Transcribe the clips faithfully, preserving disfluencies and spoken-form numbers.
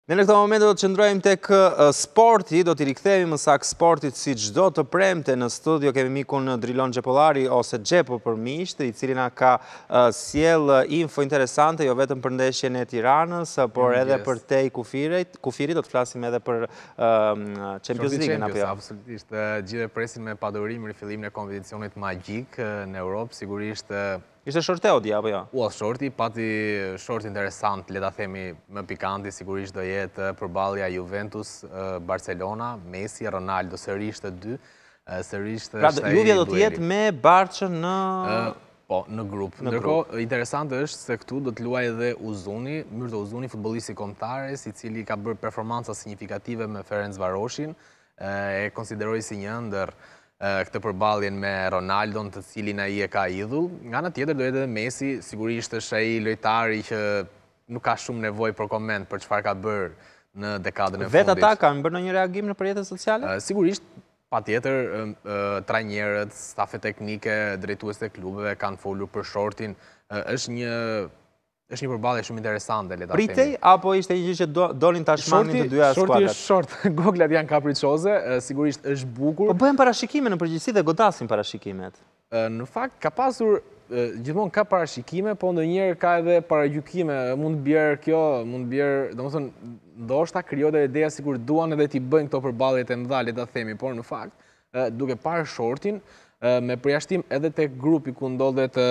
Ne në këto momente do të qëndrojmë tek sporti, do t'i rikthehemi më saktë sportit si çdo të premte. Në studio kemi mikun Drilon Xhepollari ose Xhepo për miqt, i cili na ka sjell info interesante jo vetëm për ndeshjen e Tiranës, por edhe për te Kufirit. Kufirit do të flasim edhe për Champions League apo jo? Absolutisht. Gjithë presin me padurim rifillimin e kompeticionit magjik në Europë, sigurisht. Ishte shorteu dia, apo jo? Ua, shorti, pati short interesant, le ta themi më pikanti, sigurisht do jetë përballja Juventus, Barcelona, Messi, Ronaldo, sërish të dy, sërish të pra, Juve do të jetë me Barçën në... Po, në grup. Ndërkohë, interesant është se këtu do të luaj edhe Uzuni, Myrto Uzuni, futbollisti kombëtares, i cili ka bërë performanca signifikative me Ferencvaroshin, e konsideroj si një ndër këtë përballjen me Ronaldon, të cilin ai e ka idhull. Nga ana tjetër do jetë edhe Messi, sigurisht është ai lojtari që nuk ka shumë nevojë për koment për çfarë ka bërë në dekadën e fundit. Vetë ata kanë bërë ndonjë reagim në rrjetet sociale? Sigurisht, patjetër, trajnerët, stafe teknike, drejtuesit e klubeve kanë folur për shortin. Është një është një përballje shumë interesante, le ta themi. Pritej apo ishte një gjë që dolin tashmami të dyja skuadrat? Shorti është short. Goglat janë kapriçoze, sigurisht është bukur. Po bëhen parashikime në përgjithësi dhe godasin parashikimet. Në fakt ka pasur gjithmonë ka parashikime, po ndonjëherë ka edhe paragjykime, mund të bjerë kjo, mund të bjerë, domethënë ndoshta krijohet edhe ideja sikur duan edhe t'i bëjnë këto përballjet e mëdha, le ta themi, por në fakt, duke parë shortin, me përjashtim edhe tek grupi ku ndodhet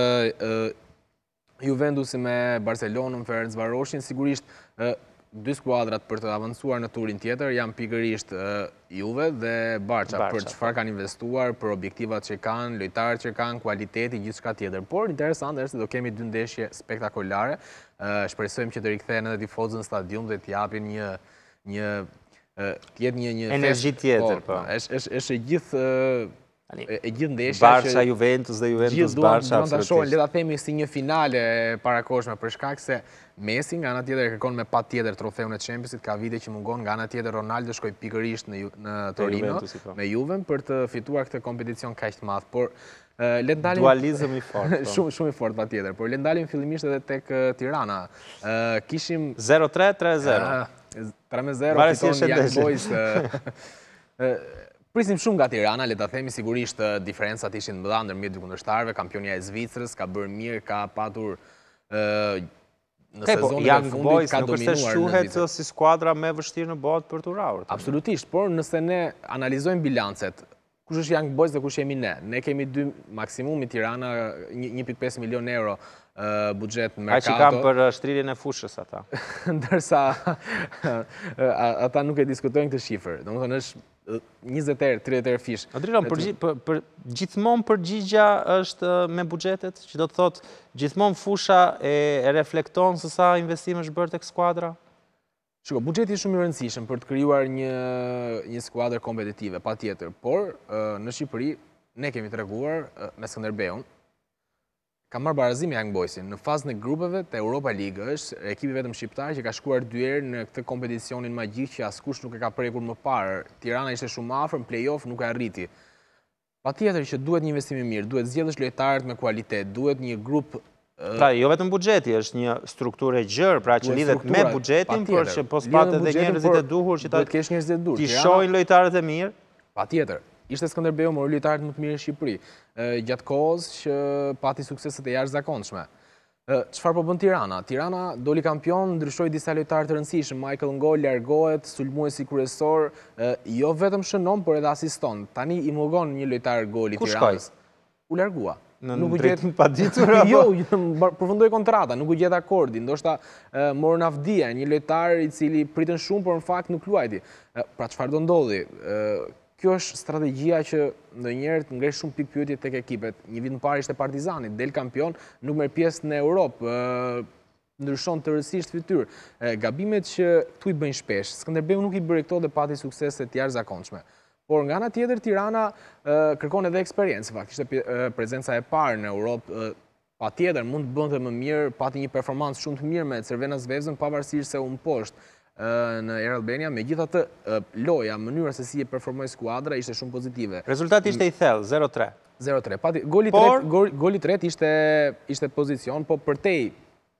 Juventusi me Barcelonën, Ferencvaroshin, sigurisht dy skuadrat për të avancuar në turin tjetër janë pikërisht Juve dhe Barça, për çfarë kanë investuar, për objektivat që kanë, lojtarët që kanë, kualiteti, gjithçka tjetër. Por interesant është se do kemi dy ndeshje spektakolare. Shpresojmë që të rikthehen edhe tifozët në stadium dhe të japin një një të jetë një një energji tjetër, po. Është është gjithë e gjithë ndeshja Barça, Juventus dhe Juventus Barça, absolutisht. Le ta themi si një finale parakoshme për shkak se Messi nga ana tjetër kërkon me patjetër trofeun e Championsit, ka vite që mungon, nga ana tjetër Ronaldo shkoi pikërisht në në Torino me Juven për të fituar këtë kompeticion kaq të madh, por le të ndalim dualizëm i fortë. Shumë shumë i fortë patjetër, por le të ndalim fillimisht edhe tek Tirana. Kishim zero tre tre zero. tre me zero fiton Young Boys. Prisim shumë nga Tirana, le ta themi, sigurisht diferencat ishin mëdha ndërmjet dy kundërshtarëve, kampionja e Zvicrës ka bërë mirë, ka patur në sezonin e fundit ka dominuar. Nuk është shuhet si skuadra më e vështirë në botë për të urrur. Absolutisht, por nëse ne analizojmë bilancet, kush është Young Boys dhe kush jemi ne? Ne kemi dy maksimumi Tirana, një pikë pesë milion euro buxhet në merkato. Ai që kanë për shtrirjen e fushës ata. Ndërsa ata nuk e diskutojnë këtë shifër. Domethënë është njëzet erë, tridhjet erë fish. Adrian, gjithmonë përgjigja është me buxhetet, që do të thotë gjithmonë fusha e reflekton se sa investim është bërë tek skuadra? Shiko, buxheti është shumë i rëndësishëm për të krijuar një një skuadër kompetitive, patjetër, por në Shqipëri ne kemi treguar me Skënderbeun, ka marrë barazim Young Boysin. Në fazën e grupeve të Europa League është ekipi vetëm shqiptar që ka shkuar dy herë në këtë kompeticionin magjik që askush nuk e ka prekur më parë. Tirana ishte shumë afër, në play-off nuk e arriti. Patjetër që duhet një investim i mirë, duhet zgjedhësh lojtarët me kualitet, duhet një grup. Pra, jo vetëm buxheti, është një strukturë e gjerë, pra që lidhet me buxhetin, por që po spat edhe njerëzit e duhur që ta t'i shohin lojtarët e mirë. Patjetër. Ishte Skënderbeu mori lojtarët më të mirë në Shqipëri, gjatë kohës që pati sukseset e jashtëzakonshme. Çfarë po bën Tirana? Tirana doli kampion, ndryshoi disa lojtarë të rëndësishëm, Michael Ngo largohet, sulmuesi kryesor, jo vetëm shënon, por edhe asiston. Tani i mungon një lojtar goli Tiranës. U largua. Në drejtim paditur apo? Jo, përfundoi kontrata, nuk u gjet akordi, ndoshta morën Avdia, një lojtar i cili pritën shumë, por në fakt nuk luajti. Pra çfarë do ndodhi? Kjo është strategjia që ndonjëherë të ngresh shumë pikë pyetje tek ekipet. Një vit më parë ishte Partizani, del kampion, nuk merr pjesë në Europë, ndryshon tërësisht fytyrë. Gabimet që këtu i bëjnë shpesh. Skënderbeu nuk i bëri këto dhe pati suksese të jashtëzakonshme. Por nga ana tjetër Tirana kërkon edhe eksperiencë, faktikisht ishte prezenca e parë në Europë. Patjetër mund të bënte më mirë, pati një performancë shumë të mirë me Crvena Zvezdën, pavarësisht se u mposht në Air Albania, megjithatë loja, mënyra se si e performoi skuadra ishte shumë pozitive. Rezultati ishte i thellë, zero tre. zero tre. Pati goli i tretë ishte ishte pozicion, po përtej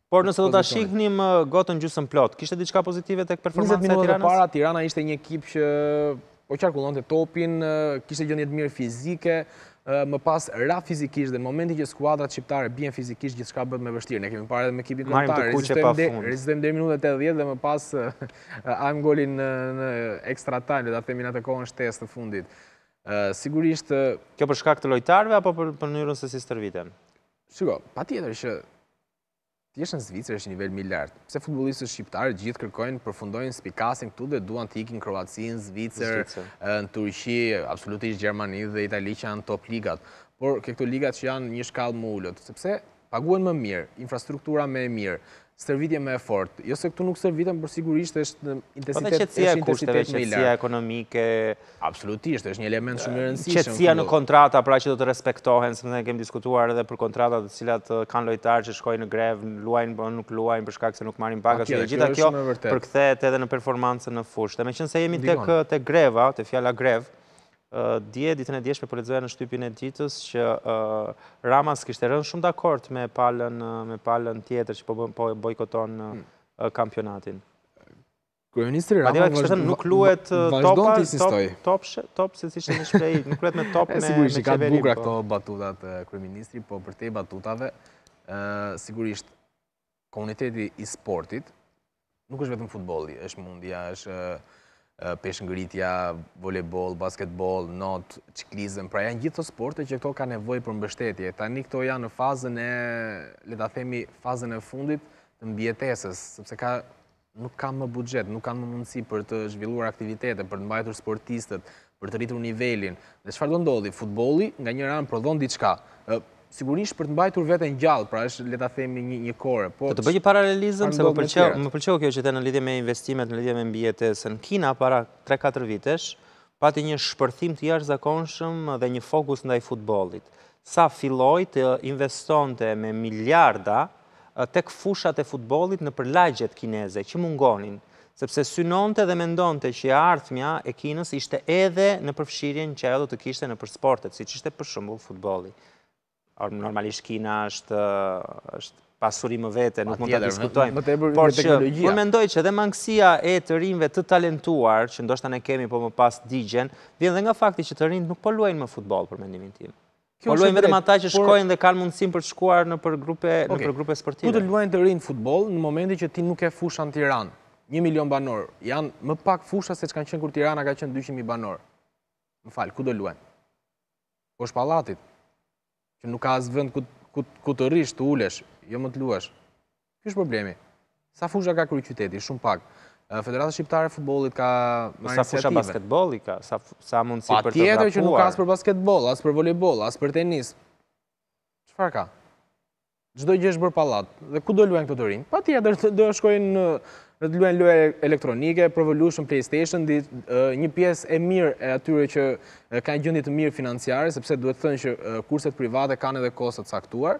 Por nëse do ta shihnim gotën gjysmë plot, kishte diçka pozitive tek performanca e njëzet minuta Tiranës? para, Tirana ishte një ekip që po qarkullonte topin, kishte gjendje të mirë fizike, më pas ra fizikisht dhe në momentin që skuadrat shqiptare bien fizikisht gjithçka bëhet më vështirë. Ne kemi parë edhe me ekipin kombëtar, rezistojmë deri minutën tetëdhjetë dhe më pas hajm golin në extra time, le ta themi në atë kohën shtesë të fundit. Sigurisht kjo për shkak të lojtarëve apo për mënyrën se si stërviten? Shiko, patjetër që ti jesh në Zvicër është një nivel më i lartë. Pse futbollistët shqiptarë gjithë kërkojnë, përfundojnë spikasin këtu dhe duan të ikin në Kroaci, në Zvicër, në Turqi, absolutisht Gjermani dhe Itali që janë top ligat. Por këto ligat që janë një shkallë më ulët, sepse paguhen më mirë, infrastruktura më e mirë, stërvitje më e fortë. Jo se këtu nuk stërviten, por sigurisht është në intensitet qetësia e kushteve, qetësia ekonomike. Absolutisht, është një element shumë i rëndësishëm. Qetësia në kontrata, pra që do të respektohen, se ne kemi diskutuar edhe për kontratat të cilat kanë lojtarë që shkojnë në grevë, luajnë apo nuk luajnë për shkak se nuk marrin paga. Gjitha kjo përkthehet edhe në performancën në fushë. Meqense jemi tek tek greva, te fjala grevë, dje, ditën e djeshme po lexoja në shtypin e ditës që Rama s'kishte rënë shumë dakord me palën me palën tjetër që po bojkoton kampionatin. Kryeministri Rama vazhdon nuk luhet topa, top top se siç e shpreh, nuk luhet me top me sigurisht ka të bukura këto batutat e kryeministrit, po për te batutave, sigurisht komuniteti i sportit nuk është vetëm futbolli, është mundja, është peshngëritja, volejboll, basketboll, not, ciklizëm, pra janë gjithë të sporte që këto ka nevojë për mbështetje. Tani këto janë në fazën e, le ta themi, fazën e fundit të mbijetesës, sepse ka nuk kanë më buxhet, nuk kanë më mundësi për të zhvilluar aktivitete, për të mbajtur sportistët, për të rritur nivelin. Dhe çfarë do ndodhi? Futbolli nga një anë prodhon diçka. Sigurisht për të mbajtur veten gjallë, pra është le ta themi një një kore. Po të bëj një paralelizëm se më pëlqeu, më pëlqeu kjo që the në lidhje me investimet, në lidhje me mbijetesën. Kina para tre katër vitesh pati një shpërthim të jashtëzakonshëm dhe një fokus ndaj futbollit. Sa filloi të investonte me miliarda tek fushat e futbollit në përlagjet kineze që mungonin, sepse synonte dhe mendonte që ardhmja e Kinës ishte edhe në përfshirjen që ajo do të kishte në për sportet, siç ishte për shembull futbolli. Normalisht Kina është pasuri më vete, nuk mund të diskutojmë. Por që unë mendoj që edhe mangësia e të rinjve të talentuar, që ndoshta ne kemi po më pas digjen, vjen dhe nga fakti që të rinjt nuk po luajnë më futboll për mendimin tim. Po luajnë vetëm ata që shkojnë dhe kanë mundësinë për të shkuar në për grupe në për grupe sportive. Ku të luajnë të rinjt futboll në momentin që ti nuk e fusha në Tiranë, një milion banor. Janë më pak fusha se ç'kanë qenë kur Tirana ka qenë dyqind mijë banor. Më fal, ku do luajnë? Poshtë pallatit. Që nuk ka asë vend ku të rish, të ulesh, jo më të luash. Ky është problemi. Sa fusha ka kryeqyteti? Shumë pak. Federata Shqiptare e Futbollit ka marrë iniciative. Sa fusha basketbolli ka? Sa mundësi për të vrapuar? Patjetër që nuk ka as për basketboll, as për volejboll, as për tenis. Çfarë ka? Çdo gjë është bërë pallat. Dhe ku do luajnë këto të rinj? Patjetër do shkojnë në të luajnë loja elektronike, Pro Evolution, PlayStation, një pjesë e mirë e atyre që kanë gjendje të mirë financiare, sepse duhet thënë që kurset private kanë edhe kosto të caktuar,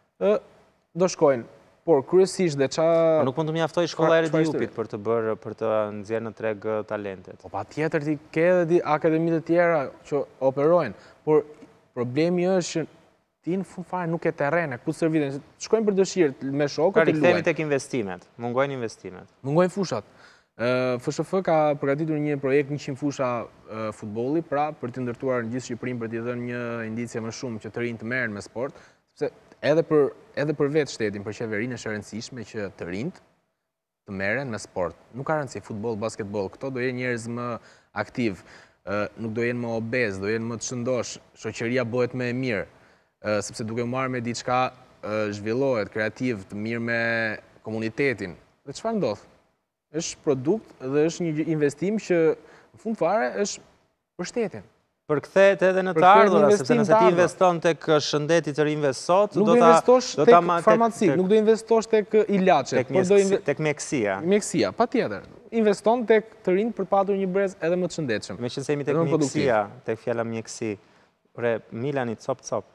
do shkojnë. Por kryesisht dhe ça nuk mund të mjaftoj shkolla e Rediupit për të bërë për të nxjerrë në treg talentet. Po patjetër ti ke edhe akademitë të tjera që operojnë, por problemi është që ti në fund fare nuk e terrene, ku stërviten, shkojnë për dëshirë me shokët e luajnë. Rikthehemi tek investimet, mungojnë investimet. Mungojnë fushat. F S F ka përgatitur një projekt njëqind fusha futbolli, pra për të ndërtuar në gjithë Shqipërinë për t'i dhënë një indicie më shumë që të rinjt të merren me sport, sepse edhe për edhe për vetë shtetin, për qeverinë është e rëndësishme që të rinjt të merren me sport. Nuk ka rëndësi futboll, basketboll, këto do jenë njerëz më aktiv, nuk do jenë më obez, do jenë më të shëndosh, shoqëria bëhet më e mirë. Sepse duke marrë me diçka zhvillohet, kreativ, të mirë me komunitetin. Dhe çfarë ndodh? Është produkt dhe është një investim që në fund fare është për shtetin. Përkthehet edhe në të ardhurat, sepse nëse ti investon tek shëndeti të rinjve sot, do ta nuk do investosh tek farmaci, nuk do investosh tek ilaçe, por do tek mjekësia. Mjekësia, patjetër. Investon tek të rinjt për patur një brez edhe më të shëndetshëm. Meqense jemi tek mjekësia, tek fjala mjekësi. Ore, Milani cop cop.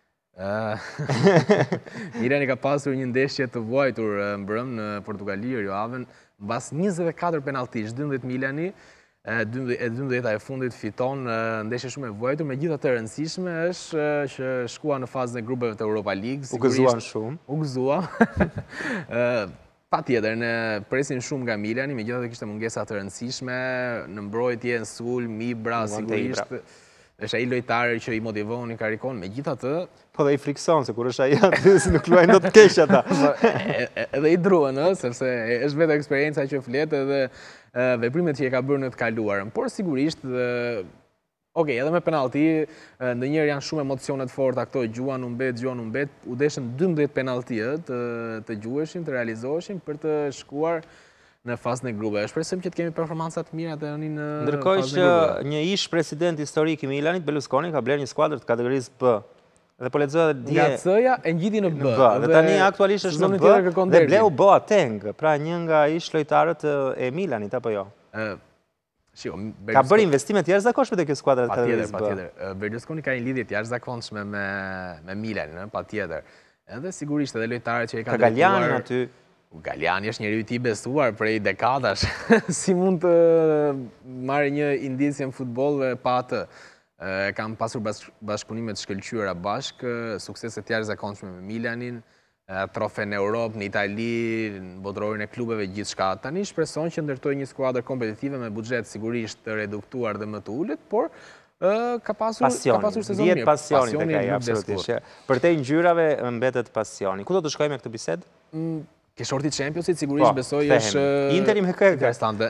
Milani ka pasur një ndeshje të vuajtur mbrëm në Portugali, Rio Ave, mbas njëzet e katër penalltish, dymbëdhjetë Milani, e dymbëdhjeta e fundit fiton ndeshje shumë e vojtur, megjithatë e rëndësishme është që shkua në fazën e grupeve të Europa League. U gëzuan shumë. U gëzuan. Pa tjetër, ne presim shumë nga Milani, megjithatë kishte mungesa të rëndësishme, në mbrojtje, në sulm, Ibra, sigurisht. Është ai lojtari që i motivon, i karikon, megjithatë. Po dhe i frikson, se kur është ai aty, si nuk luajnë do të keq ata. Edhe i druan, sepse është vetë eksperienca që flet edhe veprimet që e ka bërë në të kaluarën. Por sigurisht, okej, edhe me penalti, ndonjëherë janë shumë emocionet forta, këto gjuan u mbet, gjuan u mbet, u deshën dymbëdhjetë penalti të gjuheshin, të realizoheshin për të shkuar në fazën e grupeve. Shpresojmë që të kemi performanca të mira të në fazën e grupeve. Ndërkohë që një ish president historik i Milanit, Berlusconi, ka blerë një skuadër të kategorisë B. Dhe po lexoja dje nga C-ja e ngjiti në B. Dhe tani aktualisht është në B dhe bleu Boateng, pra një nga ish lojtarët e Milanit apo jo. Ka bërë investime të jashtëzakonshme te kjo skuadër të kategorisë B. Patjetër, Berlusconi ka një lidhje të jashtëzakonshme me me Milanin, patjetër. Edhe sigurisht edhe lojtarët që i kanë Galliani aty. Galliani është njeriu i besuar prej dekadash. Si mund të marrë një indicje në futboll dhe pa atë? Kam pasur bashkëpunime të shkëlqyera bashkë, suksese të jashtëzakonshme me Milanin, trofe në Europë, në Itali, në botërorin e klubeve, gjithçka. Tani shpreson që ndërtoj një skuadër kompetitive me buxhet sigurisht të reduktuar dhe më të ulët, por ka pasur sezon mirë. Vjet pasioni tek ai, absolutisht. Për te ngjyrave mbetet pasioni. Ku do të shkojmë me këtë bisedë? Ke shorti Championsit, sigurisht besoj është Interi me kë interesante.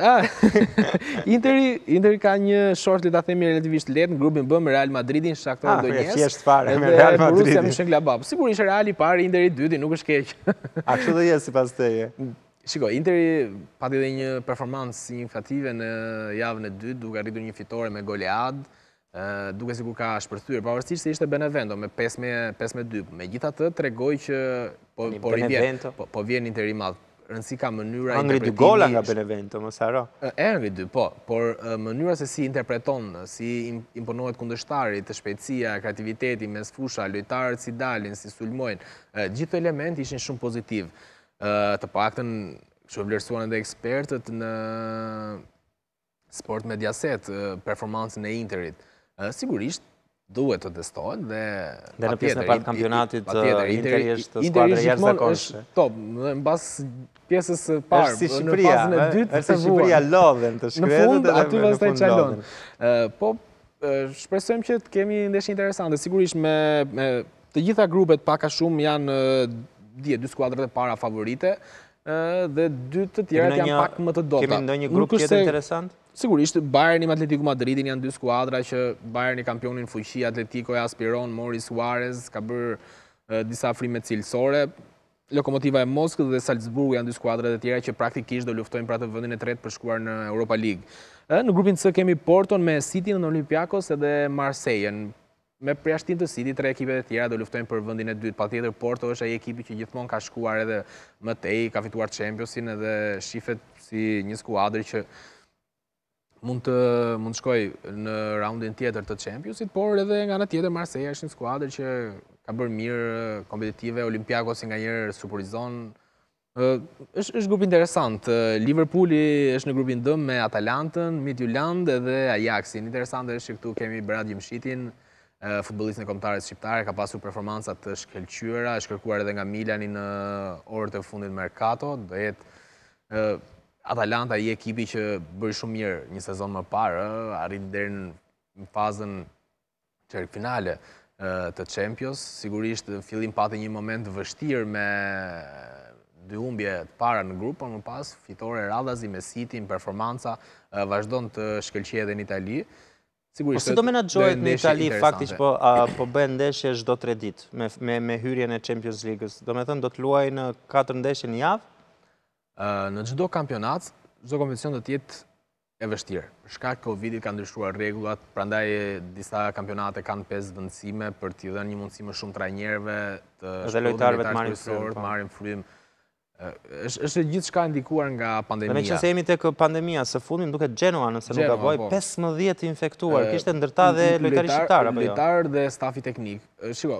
Interi ka një short, le ta themi relativisht lehtë në grupin B me Real Madridin, Shakhtar Donetsk. Thjesht fare me Real Madridin. Borussia Mönchengladbach. Sigurisht Reali pari, Interi dyti, nuk është keq. A kështu do jetë sipas teje? Shiko, Interi pati edhe një performancë significative në javën e dytë, duke arritur një fitore me golead, duke sikur ka shpërthyer, pavarësisht se ishte Benevento me pesë me dy. Megjithatë tregoi që po vjen Interi i madh. Rëndësi ka mënyra interpretimi. Angri dy gola nga Benevento, mos haro. E angri dy, po, por mënyra se si interpreton, si imponohet kundërshtarit, shpejtësia, kreativiteti mes fusha, lojtarët si dalin, si sulmojnë, gjithë elementi ishin shumë pozitiv. Të paktën që vlerësuan edhe ekspertët në Sport Mediaset, performancën e Interit. Sigurisht, duhet të testohet dhe... Dhe në pjesën e partë kampionatit, Interi është skuadra jashtëzakonshme. Top, në bas pjesës parë, në fazën e dytë, është si Shqipëria lodhen të shkretet. Në fund, aty pastaj çalon. Po, shpresojmë që të kemi ndeshje interesante. Sigurisht, me të gjitha grupet paka shumë janë dy skuadrat e para favorite, dhe dy të tjerat janë pak më të dota. Kemi ndonjë grup tjetër interesant? Sigurisht, Bayern me Atletico Madridin janë dy skuadra që Bayern i kampionin fuqi, Atletico e aspiron, Mori Suarez ka bërë disa afrime cilësore, Lokomotiva e Moskës dhe Salzburg janë dy skuadrat e tjera që praktikisht do luftojnë për atë vendin e tretë për shkuar në Europa League. Në grupin C kemi Porton me City në Olympiakos edhe Marseille. Me përjashtim të City, tre ekipet e tjera do luftojnë për vendin e dytë. Patjetër Porto është ai ekipi që gjithmonë ka shkuar edhe më tej, ka fituar Championsin edhe shifet si një skuadër që mund të mund shkoj në raundin tjetër të Championsit, por edhe nga ana tjetër Marseille është një skuadër që ka bërë mirë, kompetitive, Olympiakos nga njerë surprizon. Është grup interesant. Liverpooli është në grupin D me Atalantën, Midtjylland edhe Ajaxin. Interesant është që këtu kemi Berat Gjimshitin, futbollistën e kombëtares shqiptare, ka pasur performanca të shkëlqyera, është kërkuar edhe nga Milani në orët e fundit mercato, do jetë Atalanta i ekipi që bëri shumë mirë një sezon më parë, arrit deri në fazën çertfinale të Champions. Sigurisht fillim pati një moment vështirë me dy humbje të para në grup, por më pas fitore radhazi me City, performanca vazhdon të shkëlqejë edhe në Itali. Po si do menaxhohet në Itali, faktikisht po bën ndeshje çdo tre ditë me hyrjen e Champions League-s. Do të thënë do të luajnë katër ndeshje në javë? Në çdo kampionat, çdo kompeticion do të jetë e vështirë. Për shkak të Covidit kanë ndryshuar rregullat, prandaj disa kampionate kanë pesë vendësime për t'i dhënë një mundësi më shumë trajnerëve të dhe lojtarëve të marrin frymë. marrin frymë. Është gjithçka ndikuar nga pandemia. Dhe meqense jemi tek pandemia, së fundmi më duket Genoa, nëse nuk gaboj, pesëmbëdhjetë infektuar. Kishte ndërta dhe lojtarë shqiptar apo jo? Lojtarë dhe stafi teknik. Shiko,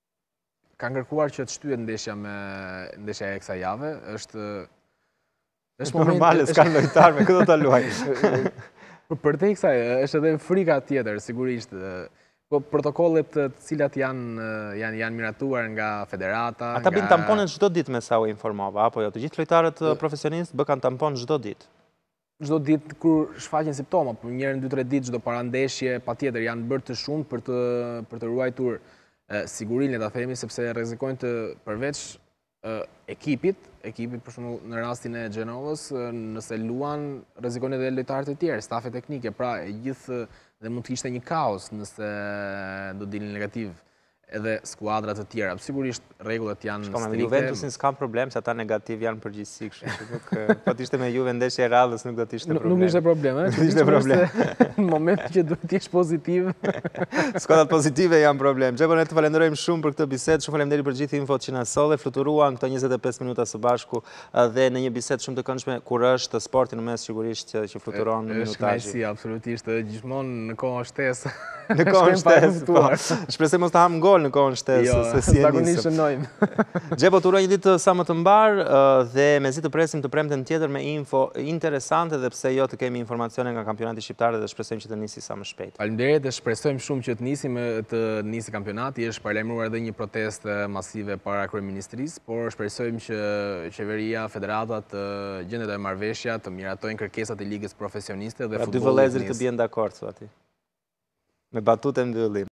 ka ngarkuar që të shtyhet ndeshja me ndeshja e kësaj jave, është Normale, s'kan lojtar me këto ta luaj. Për te i kësaj, është edhe frika tjetër, sigurisht. Po protokollet të cilat janë janë miratuar nga federata. Ata bin tamponet çdo ditë me sa u informova, apo jo? Të gjithë lojtarët profesionistë bëkan tampon çdo ditë. Çdo ditë kur shfaqen simptoma, për njërën dy tre ditë çdo parandeshje, patjetër janë bërë të shumë për të për të ruajtur sigurinë, ta themi, sepse rrezikojnë të përveç ekipit, ekipit për shembull në rastin e Gjenovës, nëse luan rrezikojnë edhe lojtarët e tjerë, stafe teknike, pra e gjithë dhe mund të ishte një kaos nëse do dilin negativ edhe skuadrat të tjera. Sigurisht rregullat janë strikte. Me Juventusin s'kam problem, se ata negativ janë përgjithësi, kështu që nuk po të ishte me Juve ndeshje e radhës nuk do të ishte problem. Nuk ishte problem, ëh. Nuk ishte problem. Në momentin që duhet të jesh pozitiv. Skuadrat pozitive janë problem. Xhepo, ne të falenderojmë shumë për këtë bisedë. Shumë faleminderit për gjithë infot që na solle. Fluturuan këto njëzet e pesë minuta së bashku dhe në një bisedë shumë të këndshme kur është sporti në mes sigurisht që, që fluturon në minutazh. Është absolutisht, gjithmonë në kohën shtesë. Në kohën shtesë, po. Shpresoj mos të ham gol në kohën shtesë. Jo, zakonisht shënojmë. Xhepo, të uroj një ditë sa më të mbar dhe mezi të presim të premten tjetër me info interesante dhe pse jo të kemi informacione nga kampionati shqiptar dhe shpresojmë që të nisi sa më shpejt. Faleminderit dhe shpresojmë shumë që të nisi të nisi kampionati. Është paralajmëruar edhe një protestë masive para kryeministrisë, por shpresojmë që qeveria, federatat të gjendet e marrëveshja të miratojnë kërkesat e ligës profesioniste dhe futbollit. Dy vëllezërit të bien dakord, thua ti. Me batutën mbyllim.